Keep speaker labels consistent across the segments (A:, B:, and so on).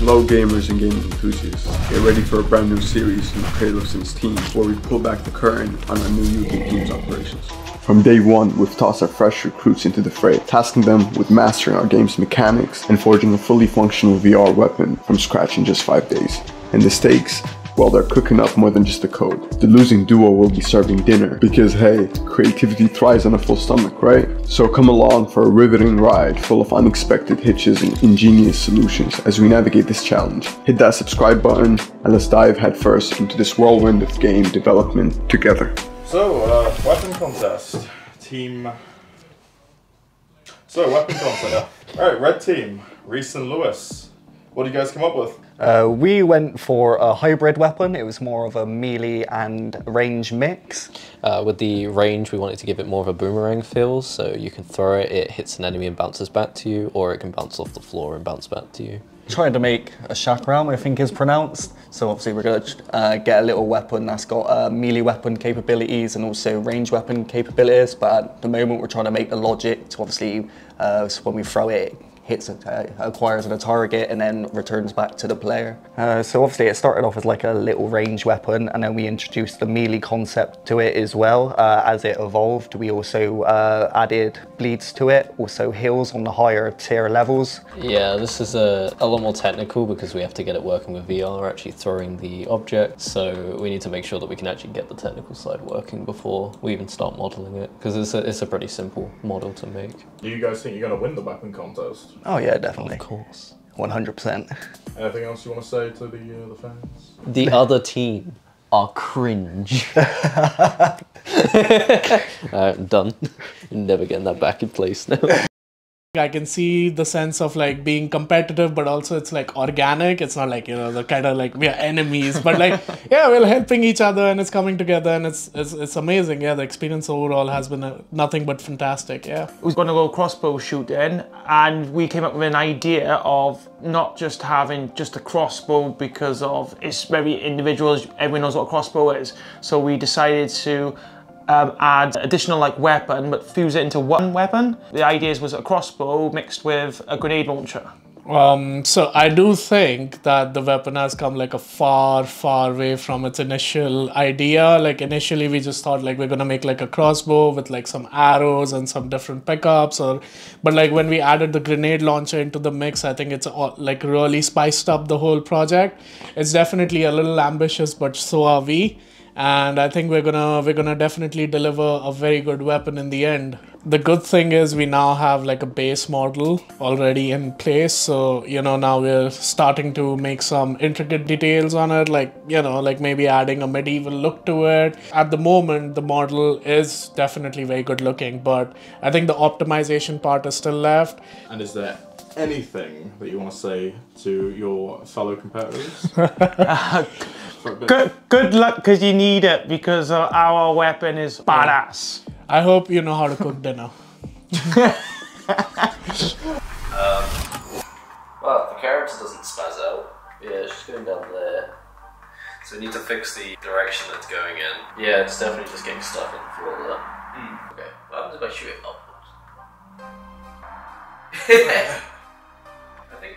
A: Hello gamers and gaming enthusiasts, get ready for a brand new series in the Cradle of Sins team where we pull back the curtain on our new UK team's operations. From day one, we've tossed our fresh recruits into the fray, tasking them with mastering our game's mechanics and forging a fully functional VR weapon from scratch in just 5 days. And the stakes? Well, they're cooking up more than just the code. The losing duo will be serving dinner because, hey, creativity thrives on a full stomach, right? So come along for a riveting ride full of unexpected hitches and ingenious solutions as we navigate this challenge. Hit that subscribe button and let's dive headfirst into this whirlwind of game development together.
B: So, weapon contest. Weapon contest. Alright, red team, Reese and Lewis. What did you guys come up with?
C: We went for a hybrid weapon. It was more of a melee and range mix.
D: With the range, we wanted to give it more of a boomerang feel, so you can throw it, it hits an enemy and bounces back to you, or it can bounce off the floor and bounce back to you.
C: Trying to make a chakram, I think is pronounced. So obviously we're going to get a little weapon that's got melee weapon capabilities and also range weapon capabilities, but at the moment we're trying to make the logic to obviously, so when we throw it, hits, acquires a target and then returns back to the player. So obviously it started off as like a little range weapon, and then we introduced the melee concept to it as well. As it evolved, we also added bleeds to it, also heals on the higher tier levels.
D: Yeah, this is a lot more technical because we have to get it working with VR, actually throwing the object. So we need to make sure that we can actually get the technical side working before we even start modeling it, because it's a pretty simple model to make.
B: Do you guys think you're going to win the weapon contest?
C: Oh yeah, definitely.
D: Of course.
C: 100%.
B: Anything else you want to say to the fans?
D: The other team are cringe. Done. Never getting that back in place now.
E: I can see the sense of like being competitive, but also it's like organic. It's not like, you know, the kind of like we are enemies, but like, yeah, we're helping each other and it's coming together and it's amazing. Yeah, the experience overall has been nothing but fantastic. Yeah.
F: We was going to go crossbow shooting, and we came up with an idea of not just having just a crossbow because of it's very individual. Everyone knows what a crossbow is. So we decided to add additional like weapon, but fuse it into one weapon. The idea was a crossbow mixed with a grenade launcher.
E: So I do think that the weapon has come like a far way from its initial idea. Like initially we just thought like we're gonna make like a crossbow with like some arrows and some different pickups, but like when we added the grenade launcher into the mix, I think it's like really spiced up the whole project. It's definitely a little ambitious, but so are we. And I think we're gonna definitely deliver a very good weapon in the end. The good thing is we now have like a base model already in place, so you know, now we're starting to make some intricate details on it, like, you know, like maybe adding a medieval look to it. At the moment the model is definitely very good looking, but I think the optimization part is still left.
B: And is there anything that you want to say to your fellow competitors?
F: Good luck, because you need it, because our weapon is badass.
E: I hope you know how to cook dinner.
D: Well, the character doesn't spaz out. Yeah, she's going down there. So we need to fix the direction that's going in. Yeah, it's definitely just getting stuck on the floor there. Okay, what happens if I shoot it upwards? I think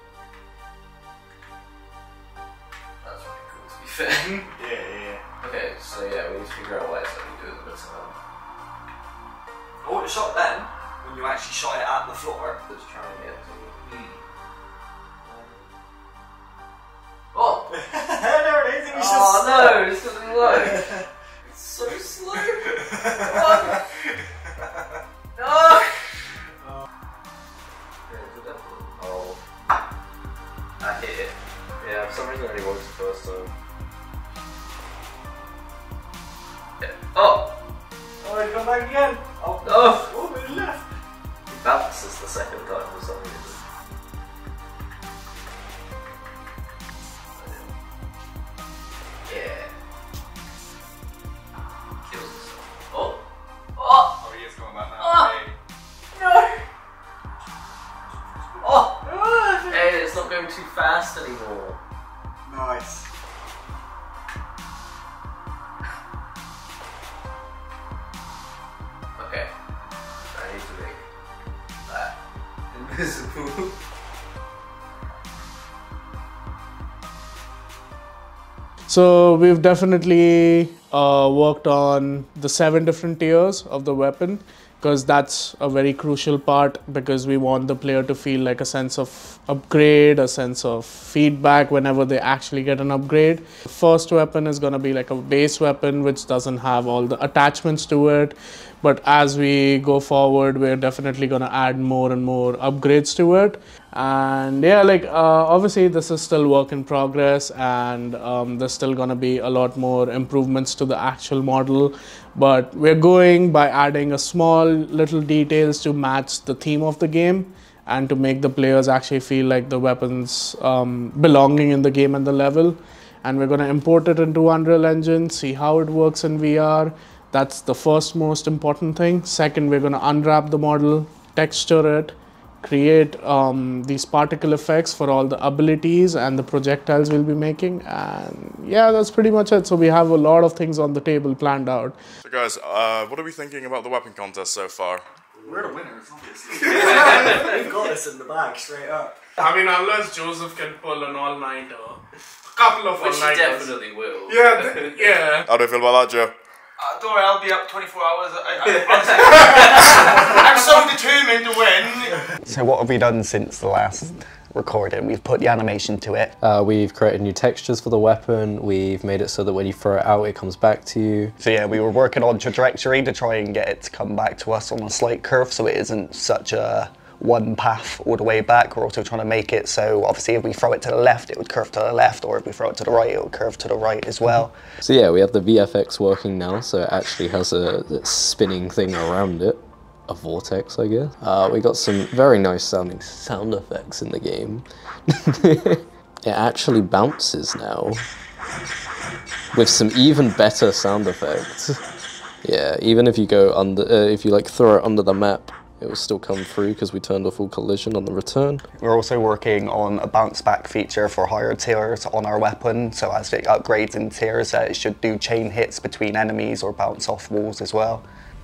D: that's really cool, to be fair.
G: Yeah.
D: Okay, so yeah, we need to figure out why it's letting me do it the bits of that.
G: I would have shot then, when you actually shot it at the floor.
D: Just trying to get to
G: Oh! There it is, it was
D: oh
G: just
D: no, it's something low. It's so slow. Oh. No! Oh. I hit it. Yeah, for some reason it only works the first time. Yeah. Oh!
G: Oh, he come back again! Oh,
D: No!
G: oh, but he left!
D: It bounces the second time for some reason. Yeah. Kills himself. Oh! Oh!
G: Oh, he is coming back now.
D: Oh.
G: Hey.
D: No! Oh! Hey, it's not going too fast anymore.
G: Nice.
D: Okay. I need to make that invisible.
E: So we've definitely worked on the 7 different tiers of the weapon, because that's a very crucial part, because we want the player to feel like a sense of upgrade, a sense of feedback whenever they actually get an upgrade. The first weapon is going to be like a base weapon which doesn't have all the attachments to it, but as we go forward we're definitely going to add more and more upgrades to it. And yeah, like obviously this is still work in progress, and there's still going to be a lot more improvements to the actual model, but we're going by adding a small little details to match the theme of the game and to make the players actually feel like the weapons belonging in the game and the level. And we're going to import it into Unreal Engine, see how it works in VR. That's the first most important thing. Second, we're going to unwrap the model, texture it, create these particle effects for all the abilities and the projectiles we'll be making, and yeah, that's pretty much it. So we have a lot of things on the table planned out.
B: So guys, what are we thinking about the weapon contest so far?
G: We're the winners, obviously. We've got this in the bag, straight up.
E: I mean, unless Joseph can pull an all-nighter, a couple of all-nighters.
D: Which he definitely will.
E: Yeah, yeah.
B: How do you feel about that, Joe?
F: Don't worry, I'll be up 24 hours. I'm so determined to win.
C: So what have we done since the last recording? We've put the animation to it.
D: We've created new textures for the weapon. We've made it so that when you throw it out, it comes back to you.
C: So yeah, we were working on trajectory to try and get it to come back to us on a slight curve, so it isn't such a one path all the way back. We're also trying to make it so obviously if we throw it to the left, it would curve to the left, or if we throw it to the right, it would curve to the right as well.
D: So yeah, we have the VFX working now, so it actually has a spinning thing around it. A vortex, I guess. We got some very nice sounding sound effects in the game. It actually bounces now, with some even better sound effects. Yeah, even if you go under, if you like throw it under the map, it will still come through because we turned off all collision on the return.
C: We're also working on a bounce back feature for higher tiers on our weapon, so as it upgrades in tiers, it should do chain hits between enemies or bounce off walls as well.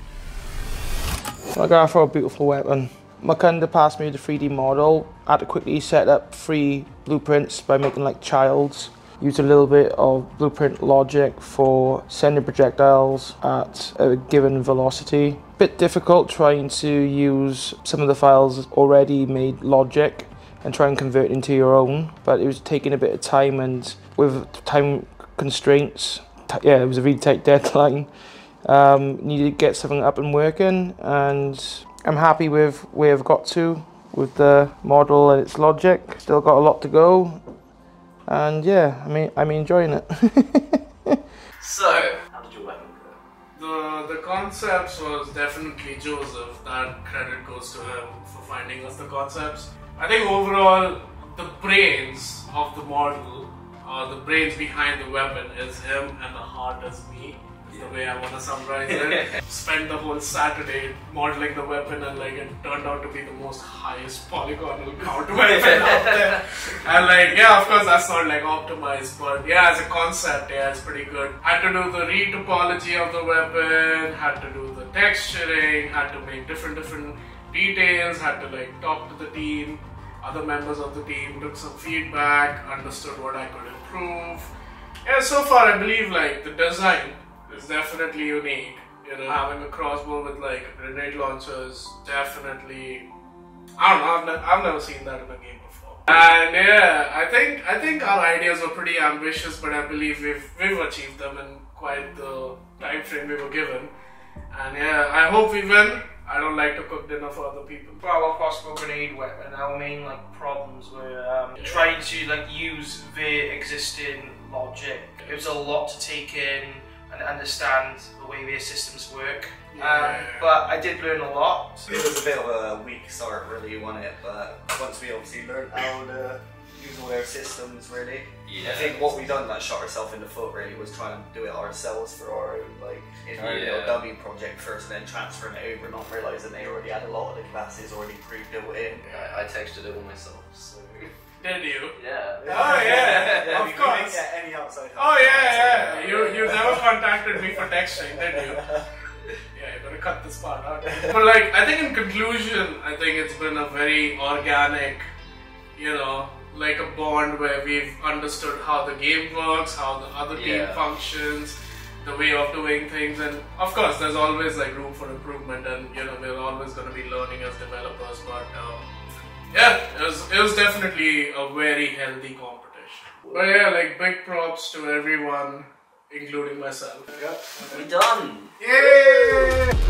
F: I got for a beautiful weapon. Makunda passed me the 3D model. I had to quickly set up 3 blueprints by making like childs. Used a little bit of blueprint logic for sending projectiles at a given velocity. Bit difficult trying to use some of the files already made logic and try and convert it into your own, but it was taking a bit of time, and with time constraints, yeah, it was a really tight deadline. Needed to get something up and working, and I'm happy with where I've got to with the model and its logic. Still got a lot to go, and yeah, I'm enjoying it.
G: So, how did your weapon go?
E: The concepts was definitely Joseph. That credit goes to him for finding us the concepts. I think overall, the brains of the model, the brains behind the weapon is him, and the heart is me. The way I want to summarize it. Spent the whole Saturday modeling the weapon, and like it turned out to be the most highest polygonal count weapon out there. And like, yeah, of course that's not like optimized, but yeah, as a concept, yeah, it's pretty good. Had to do the retopology of the weapon, had to do the texturing, had to make different details, had to like talk to the team, other members of the team, took some feedback, understood what I could improve. Yeah, so far I believe like the design is definitely unique. You know, having a crossbow with like grenade launchers, definitely. I don't know. I've never seen that in a game before. And yeah, I think our ideas were pretty ambitious, but I believe we've achieved them in quite the time frame we were given. And yeah, I hope we win. I don't like to cook dinner for other people.
F: For our crossbow grenade weapon, our main like problems were trying to like use the existing logic. It was a lot to take in and understand the way their systems work. But I did learn a lot.
G: It was a bit of a weak start really, wasn't it? But once we obviously learned how to use all their systems really. Yeah. I think what we done that shot ourselves in the foot really was trying to do it ourselves for our own like in our little dummy project first, and then transferring it over, not realising they already had a lot of the classes already pre-built in.
D: I textured it all myself, so...
E: Did you?
D: Yeah.
E: Oh yeah, of course.
G: Couldn't get any outside help.
E: Oh yeah. You never contacted me for texting, did you? Yeah, you're gonna cut this part out. But like, I think in conclusion, I think it's been a very organic, you know, like a bond where we've understood how the game works, how the other team functions, the way of doing things, and of course there's always like room for improvement, and you know we're always going to be learning as developers, but yeah, it was definitely a very healthy competition. But yeah, like big props to everyone, including myself.
G: We're done!
E: Yay!